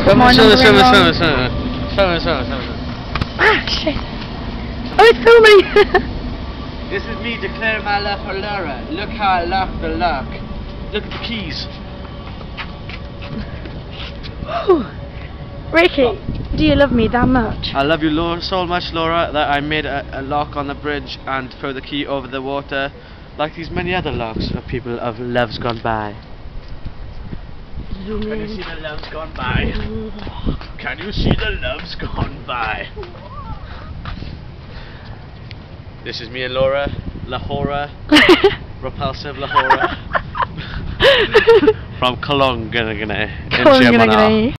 Film. Ah, shit. Oh, it's filming! This is me declaring my love for Laura. Look how I lock the lock. Look at the keys. Ricky, do you love me that much? I love you so much, Laura, that I made a lock on the bridge and throw the key over the water, like these many other locks of people of loves gone by. Can you see the loves gone by? Can you see the loves gone by? This is me and Laura, Lahora, repulsive Lahora, from Cologne, in Germany.